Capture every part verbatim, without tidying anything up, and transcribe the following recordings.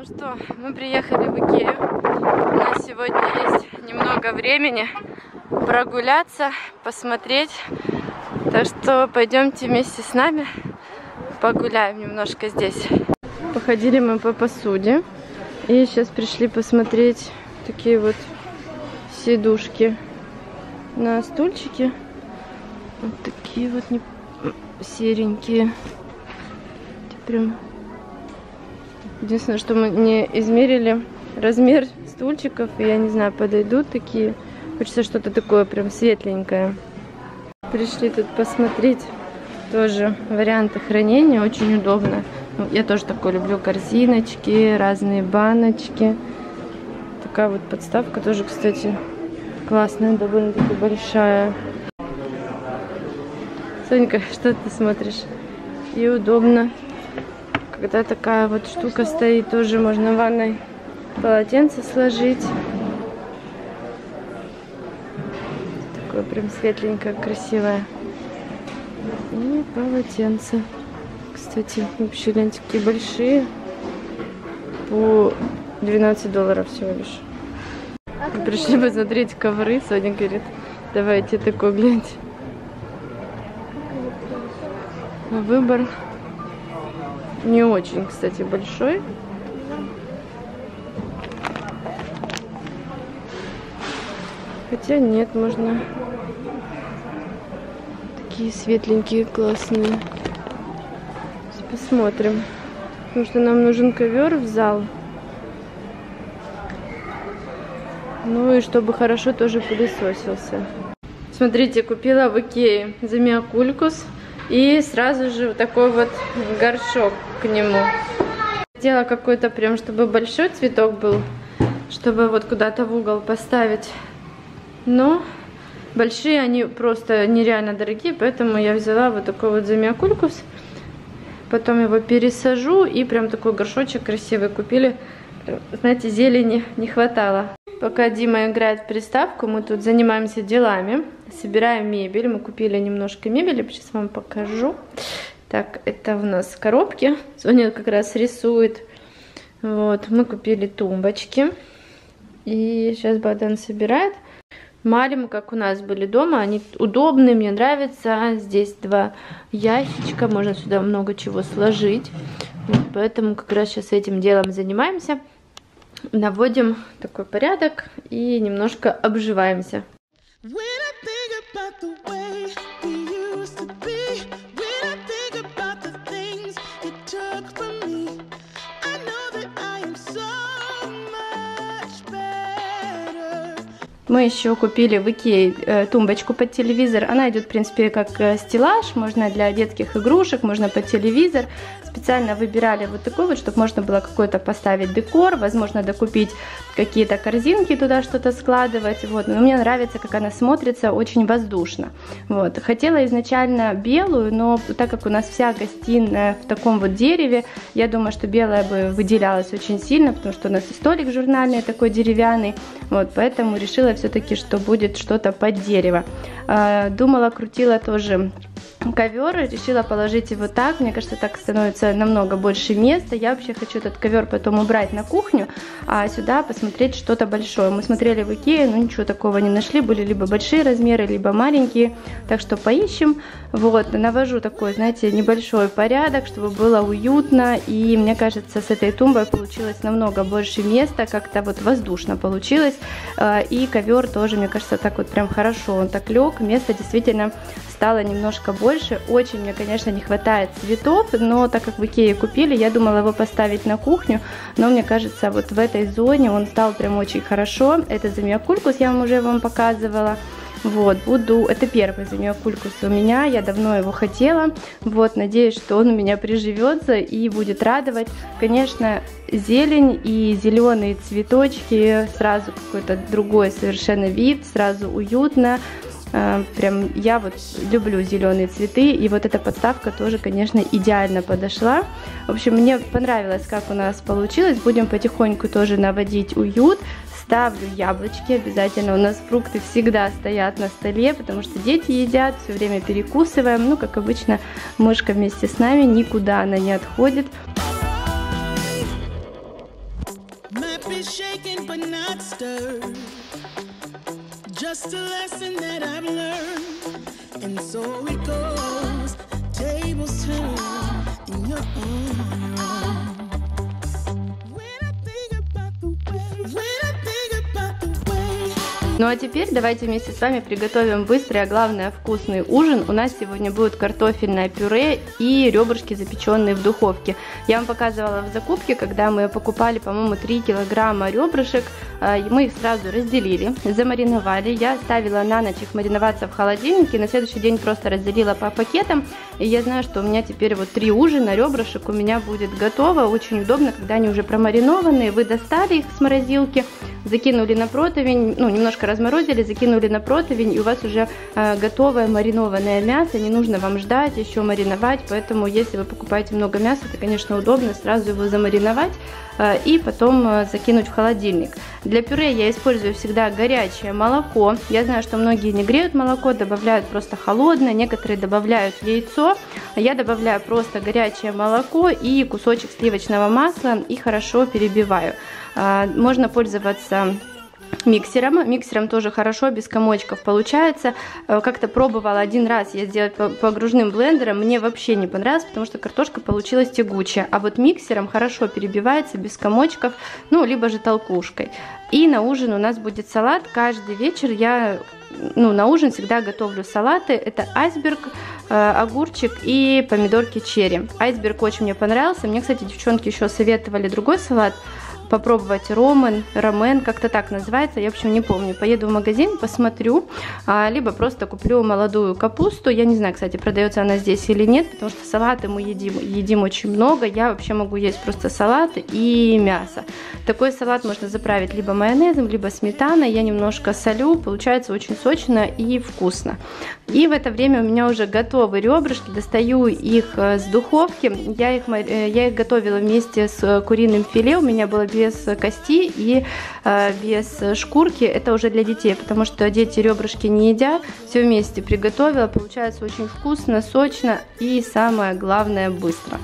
Ну что, мы приехали в Икею. У нас сегодня есть немного времени прогуляться, посмотреть. Так что пойдемте вместе с нами погуляем немножко здесь. Походили мы по посуде. И сейчас пришли посмотреть такие вот сидушки на стульчике. Вот такие вот не... серенькие. Прям... Единственное, что мы не измерили размер стульчиков. И я не знаю, подойдут такие. Хочется что-то такое прям светленькое. Пришли тут посмотреть тоже варианты хранения. Очень удобно. Ну, я тоже такое люблю. Корзиночки, разные баночки. Такая вот подставка тоже, кстати, классная, довольно-таки большая. Сонька, что ты смотришь? И удобно. Когда такая вот штука стоит, тоже можно в ванной полотенце сложить. Такое прям светленькое, красивое. И полотенце. Кстати, вообще гляньте, какие большие. По двенадцать долларов всего лишь. Мы пришли посмотреть ковры. Соня говорит, давайте такой гляньте. Выбор не очень, кстати, большой. Хотя нет, можно такие светленькие, классные. Посмотрим. Потому что нам нужен ковер в зал. Ну и чтобы хорошо тоже пылесосился. Смотрите, купила в Икее замиокулькус. И сразу же вот такой вот горшок к нему. Хотела какой-то прям, чтобы большой цветок был, чтобы вот куда-то в угол поставить. Но большие они просто нереально дорогие, поэтому я взяла вот такой вот замиокулькус. Потом его пересажу и прям такой горшочек красивый купили. Знаете, зелени не хватало. Пока Дима играет в приставку, мы тут занимаемся делами. Собираем мебель. Мы купили немножко мебели. Сейчас вам покажу. Так, это у нас коробки. Соня как раз рисует. Вот, мы купили тумбочки. И сейчас Богдан собирает. Малим, как у нас были дома. Они удобные, мне нравятся. Здесь два ящичка. Можно сюда много чего сложить. Вот, поэтому как раз сейчас этим делом занимаемся. Наводим такой порядок и немножко обживаемся. Мы еще купили в Икее э, тумбочку под телевизор. Она идет, в принципе, как э, стеллаж. Можно для детских игрушек, можно под телевизор. Специально выбирали вот такой вот, чтобы можно было какой-то поставить декор. Возможно, докупить какие-то корзинки, туда что-то складывать. Вот. Но мне нравится, как она смотрится, очень воздушно. Вот. Хотела изначально белую, но так как у нас вся гостиная в таком вот дереве, я думаю, что белая бы выделялась очень сильно, потому что у нас и столик журнальный такой деревянный. Вот. Поэтому решила все-таки, что будет что-то под дерево. Думала, крутила тоже ковер, решила положить его так. Мне кажется, так становится намного больше места. Я вообще хочу этот ковер потом убрать на кухню, а сюда посмотреть что-то большое. Мы смотрели в Икее, но ничего такого не нашли. Были либо большие размеры, либо маленькие. Так что поищем. Вот, навожу такой, знаете, небольшой порядок, чтобы было уютно. И мне кажется, с этой тумбой получилось намного больше места. Как-то вот воздушно получилось. И ковер тоже, мне кажется, так вот прям хорошо. Он так лег. Места действительно стало немножко больше. Очень мне, конечно, не хватает цветов, но так как в Икее купили, я думала его поставить на кухню, но мне кажется, вот в этой зоне он стал прям очень хорошо. Это замиокулькус, я вам уже вам показывала. Вот, буду, это первый замиокулькус у меня, я давно его хотела. Вот, надеюсь, что он у меня приживется и будет радовать. Конечно, зелень и зеленые цветочки, сразу какой-то другой совершенно вид, сразу уютно. Прям я вот люблю зеленые цветы, и вот эта подставка тоже, конечно, идеально подошла. В общем, мне понравилось, как у нас получилось. Будем потихоньку тоже наводить уют. Ставлю яблочки обязательно. У нас фрукты всегда стоят на столе, потому что дети едят, все время перекусываем. Ну, как обычно, мышка вместе с нами, никуда она не отходит. be shaken but not stirred. Just a lesson that I've learned. And so it goes, tables turn, and you're on your own. When I think about the way, when I think about the way. Ну а теперь давайте вместе с вами приготовим быстрый, а главное вкусный ужин. У нас сегодня будет картофельное пюре и ребрышки, запеченные в духовке. Я вам показывала в закупке, когда мы покупали, по-моему, три килограмма ребрышек. Мы их сразу разделили, замариновали. Я оставила на ночь их мариноваться в холодильнике. На следующий день просто разделила по пакетам. И я знаю, что у меня теперь вот три ужина ребрышек у меня будет готово. Очень удобно, когда они уже промаринованные. Вы достали их с морозилки, закинули на противень, ну, немножко разморозили, закинули на противень, и у вас уже э, готовое маринованное мясо. Не нужно вам ждать, еще мариновать. Поэтому, если вы покупаете много мяса, то, конечно, удобно сразу его замариновать э, и потом э, закинуть в холодильник. Для пюре я использую всегда горячее молоко. Я знаю, что многие не греют молоко, добавляют просто холодное, некоторые добавляют яйцо. Я добавляю просто горячее молоко и кусочек сливочного масла и хорошо перебиваю. Можно пользоваться миксером. Миксером тоже хорошо, без комочков получается. Как-то пробовала один раз я сделать погружным блендером, мне вообще не понравилось, потому что картошка получилась тягучая. А вот миксером хорошо перебивается, без комочков, ну, либо же толкушкой. И на ужин у нас будет салат. Каждый вечер я, ну, на ужин всегда готовлю салаты. Это айсберг, э, огурчик и помидорки черри. Айсберг очень мне понравился. Мне, кстати, девчонки еще советовали другой салат попробовать, ромен, ромен, как-то так называется, я вообще не помню. Поеду в магазин, посмотрю, а, либо просто куплю молодую капусту. Я не знаю, кстати, продается она здесь или нет, потому что салаты мы едим, едим очень много. Я вообще могу есть просто салаты и мясо. Такой салат можно заправить либо майонезом, либо сметаной. Я немножко солю, получается очень сочно и вкусно. И в это время у меня уже готовы ребрышки, достаю их с духовки. Я их, я их готовила вместе с куриным филе, у меня было без кости и э, без шкурки. Это уже для детей, потому что дети ребрышки не едят. Все вместе приготовила, получается очень вкусно, сочно и самое главное быстро.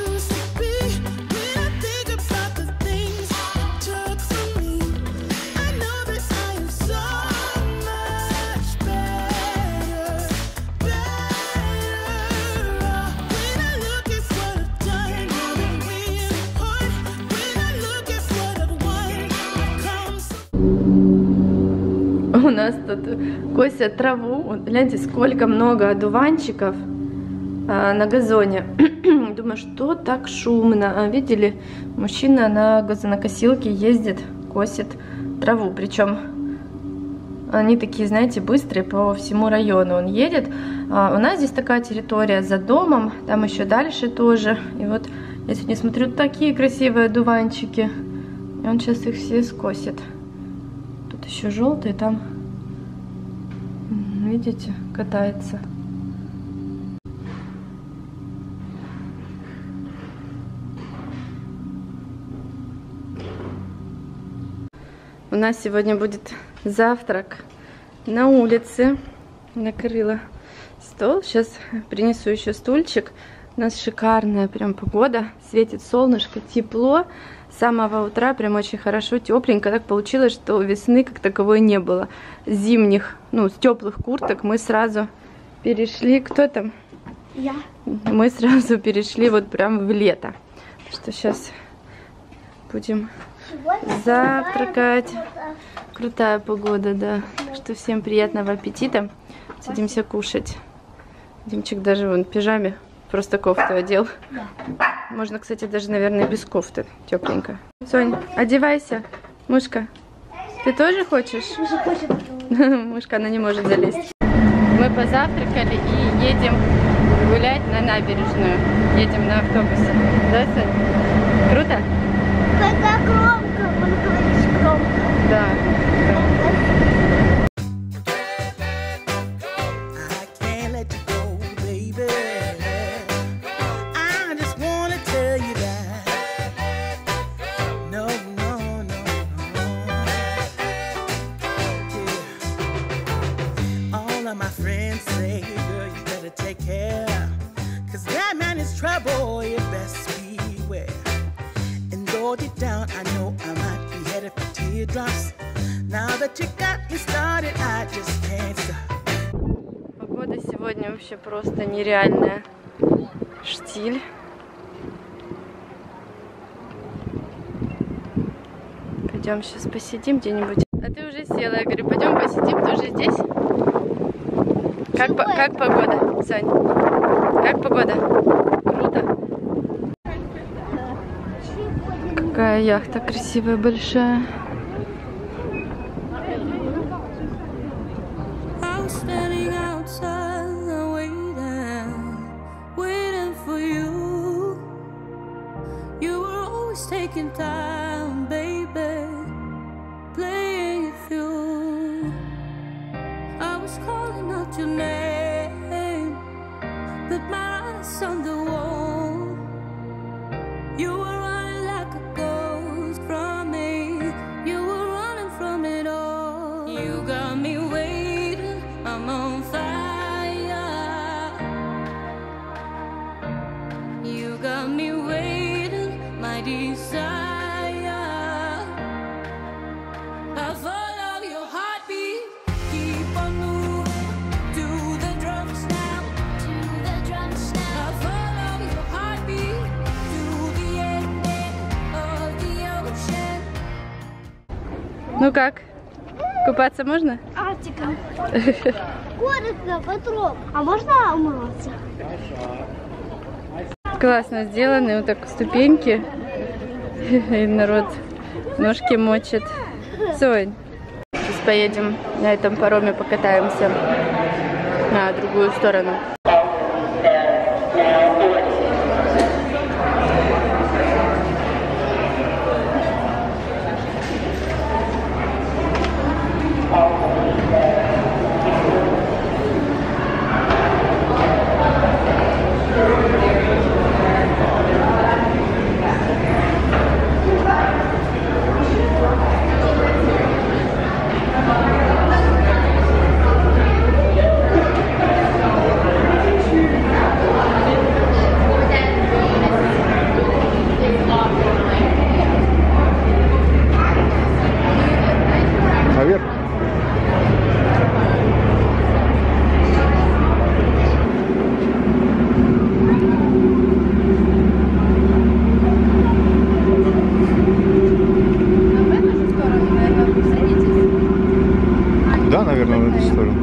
У нас тут косят траву. Вот, гляньте, сколько много одуванчиков а, на газоне. Думаю, что так шумно. А, видели, мужчина на газонокосилке ездит, косит траву. Причем они такие, знаете, быстрые, по всему району он едет. А, у нас здесь такая территория за домом, там еще дальше тоже. И вот я сегодня смотрю, такие красивые одуванчики. И он сейчас их все скосит. Тут еще желтые, там, видите, катается. У нас сегодня будет завтрак на улице. Накрыла стол. Сейчас принесу еще стульчик. У нас шикарная прям погода. Светит солнышко, тепло. С самого утра прям очень хорошо, тепленько. Так получилось, что весны как таковой не было. Зимних, ну, с теплых курток мы сразу перешли. Кто там? Я. Мы сразу перешли вот прям в лето. Что сейчас будем Сегодня завтракать. крутая погода. Крутая погода, да. Так что всем приятного аппетита. Садимся кушать. Димчик даже вон в пижаме. Просто кофту одел. Да. Можно, кстати, даже, наверное, без кофты. Тепленько. Сонь, одевайся. Мышка, ты тоже хочешь? Муша хочет. Мышка, она не может залезть. Мы позавтракали и едем гулять на набережную. Едем на автобусе. Да, Сонь? Круто? Когда громко, он говорит громко. Да. Down, I know I might be headed teardrops. Now that you got me started, I just can't stop. Погода сегодня вообще просто нереальная. Штиль. Пойдем сейчас посидим где-нибудь. А ты уже села. Я говорю, пойдем посидим, ты уже здесь? Как, по как погода, Сань? Как погода? Круто. Какая яхта красивая, большая. Taking time, baby, playing it through. I was calling out your name, but my eyes on the wall. You were running like a ghost from me. You were running from it all. You got me waiting, I'm on fire. You got me waiting, my desire. I follow your heartbeat, keep on moving to the drums now, to the drums now. I follow your heartbeat to the ending of the ocean. Ну как? Купаться можно? Артика. Коротко, потрог. А можно умываться? Классно сделаны, вот так ступеньки. И народ ножки мочит. Сонь, сейчас поедем на этом пароме, покатаемся на другую сторону. Наверх. Да, наверное, в эту сторону.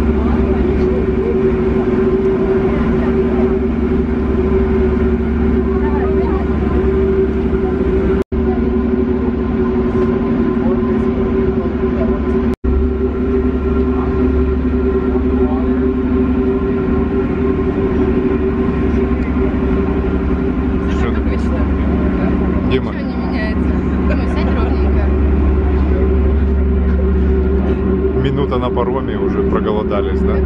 Дима. Ничего не меняется. Ну, сядь ровненько. Минута на пароме, уже проголодались, да?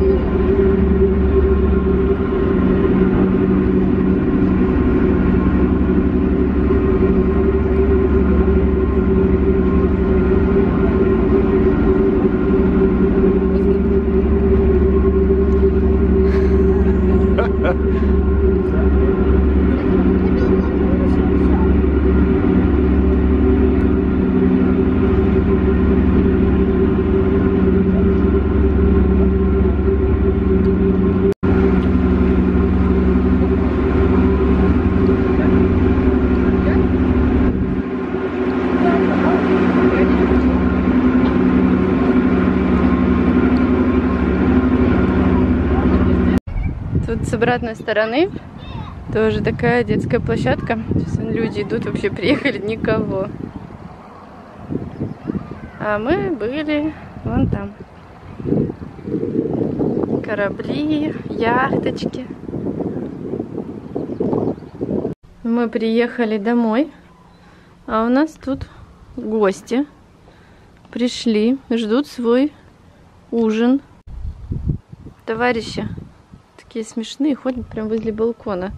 Тут с обратной стороны тоже такая детская площадка. Сейчас люди идут, вообще приехали, никого. А мы были вон там. Корабли, яхточки. Мы приехали домой, а у нас тут гости пришли, ждут свой ужин. Товарищи такие смешные, ходят прямо возле балкона.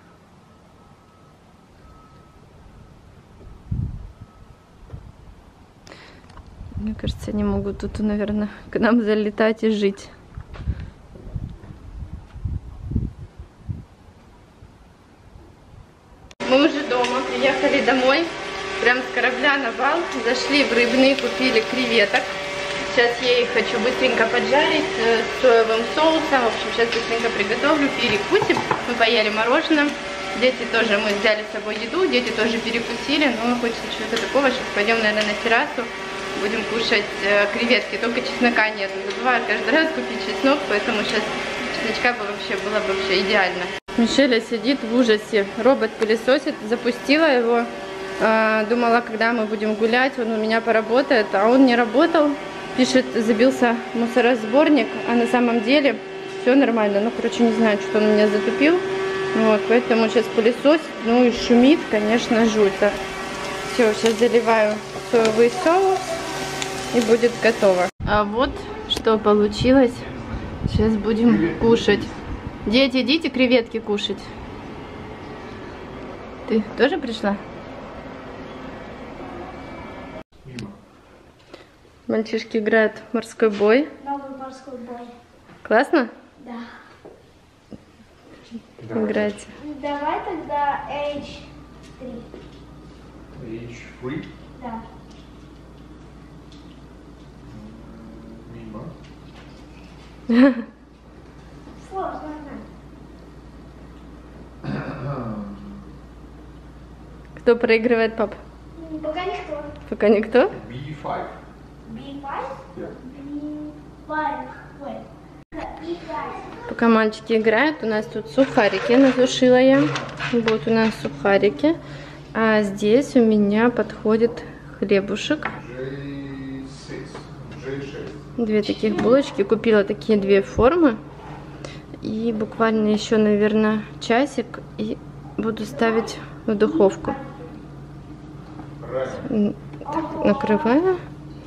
Мне кажется, они могут тут, наверное, к нам залетать и жить. Мы уже дома, приехали домой. Прям с корабля на бал. Зашли в рыбный, купили креветок. Сейчас я их хочу быстренько поджарить с соевым соусом. В общем, сейчас быстренько приготовлю, перекусим. Мы поели мороженое. Дети тоже, мы взяли с собой еду, дети тоже перекусили. Но хочется чего-то такого. Сейчас пойдем, наверное, на террасу. Будем кушать креветки. Только чеснока нет. Забываю каждый раз купить чеснок, поэтому сейчас чесночка бы вообще было бы вообще идеально. Мишеля сидит в ужасе. Робот пылесосит. Запустила его. Думала, когда мы будем гулять, он у меня поработает, а он не работал. Пишет, забился мусоросборник, а на самом деле все нормально. Ну, короче, не знаю, что он меня затупил. Вот, поэтому сейчас пылесосит, ну и шумит, конечно, жутко. Все, сейчас заливаю соевый соус и будет готово. А вот что получилось. Сейчас будем кушать. Дети, идите креветки кушать. Ты тоже пришла? Мальчишки играют в морской бой. Новый морской бой. Классно? Да. Играйте. Давай тогда эйч три. эйч три? Да. Мимо. Сложно. Кто проигрывает, пап? Пока никто. Пока никто? би пять. би пять? Yeah. би пять. Wait. би пять. Пока мальчики играют, у нас тут сухарики насушила я. Вот у нас сухарики. А здесь у меня подходит хлебушек. джей шесть. джей шесть. Две таких булочки. Купила такие две формы. И буквально еще, наверное, часик. И буду ставить в духовку. Так, накрываю.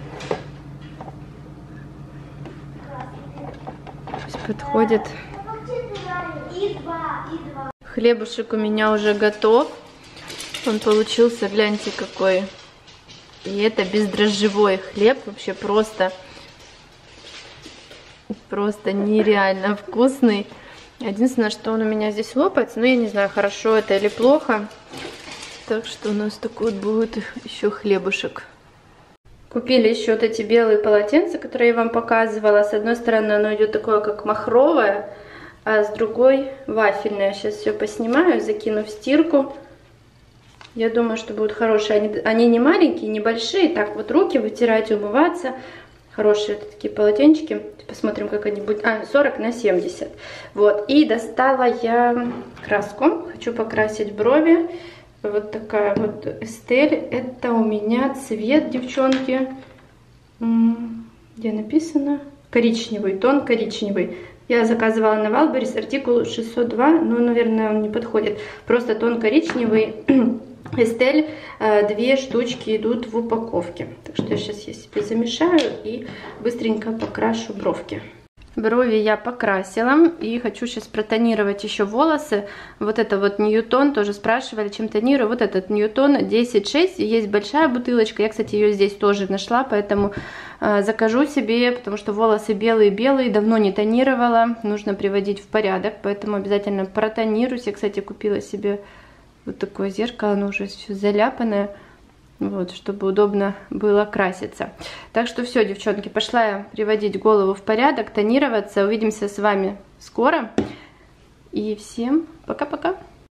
Пусть подходит. И два, и два. Хлебушек у меня уже готов. Он получился, гляньте, какой. И это бездрожжевой хлеб. Вообще просто, просто нереально вкусный. Единственное, что он у меня здесь лопается. Но я не знаю, хорошо это или плохо. Так что у нас такой вот будет еще хлебушек. Купили еще вот эти белые полотенца, которые я вам показывала. С одной стороны оно идет такое, как махровое, а с другой вафельное. Сейчас все поснимаю, закину в стирку. Я думаю, что будут хорошие. Они, они не маленькие, не большие. Так вот руки вытирать, умываться. Хорошие вот такие полотенчики. Посмотрим, как они будут. А, сорок на семьдесят. Вот. И достала я краску. Хочу покрасить брови. Вот такая вот Эстель. Это у меня цвет, девчонки. Где написано? Коричневый, тон коричневый. Я заказывала на Валберис артикул шестьсот два, но, наверное, он не подходит. Просто тон коричневый. Эстель, две штучки идут в упаковке. Так что я сейчас я себе замешаю и быстренько покрашу бровки. Брови я покрасила и хочу сейчас протонировать еще волосы. Вот это вот Ньютон, тоже спрашивали, чем тонирую. Вот этот Ньютон десять шесть, есть большая бутылочка. Я, кстати, ее здесь тоже нашла, поэтому э, закажу себе, потому что волосы белые-белые, давно не тонировала. Нужно приводить в порядок, поэтому обязательно протонируюсь. Я, кстати, купила себе вот такое зеркало, оно уже все заляпанное. Вот, чтобы удобно было краситься. Так что все, девчонки, пошла я приводить голову в порядок, тонироваться. Увидимся с вами скоро. И всем пока-пока.